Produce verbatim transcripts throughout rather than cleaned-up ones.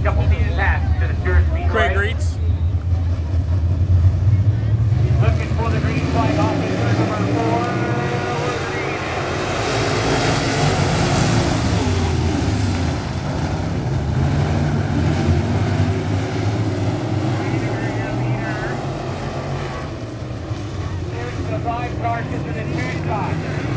Couple feet and pass to the steering speed. Craig right. Reeds. Looking for the green flag officer number four. There's the five cars into the two spot.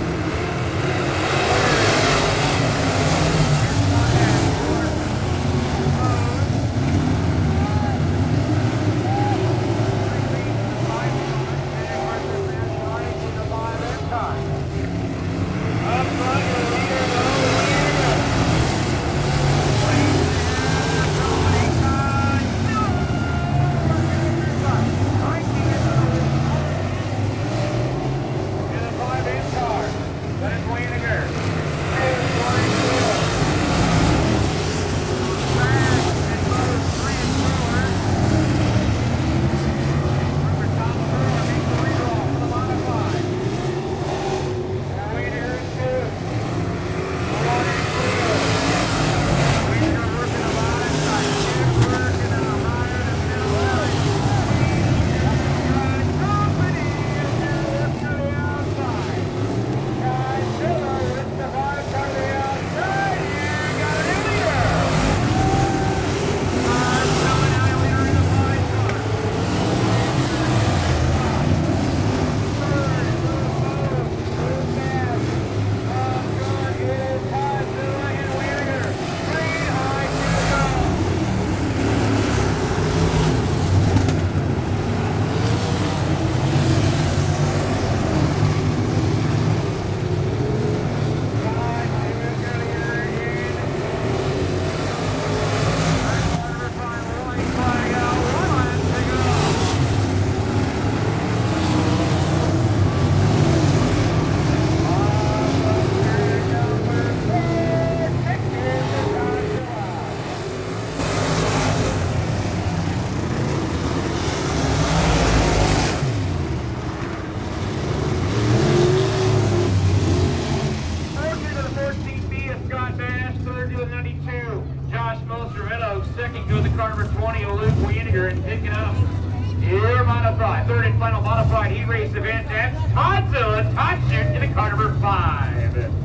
Second to the car number twenty, Luke Weiniger, and picking up your modified, third and final modified heat race event, that's Todd Zilla, Todd Shit in the car number five.